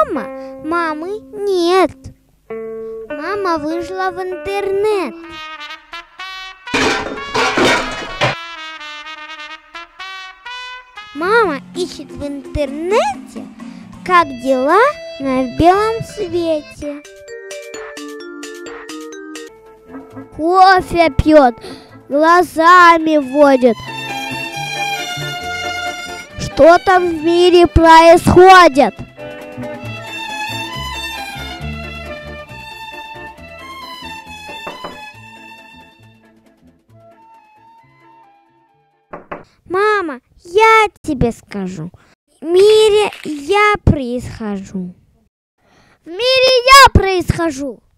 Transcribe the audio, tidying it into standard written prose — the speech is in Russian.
дома, мамы нет. Мама вышла в интернет. Мама ищет в интернете, как дела на белом свете. Кофе пьет, глазами водит. Что там в мире происходит? Мама, я тебе скажу. В мире я происхожу. В мире я происхожу.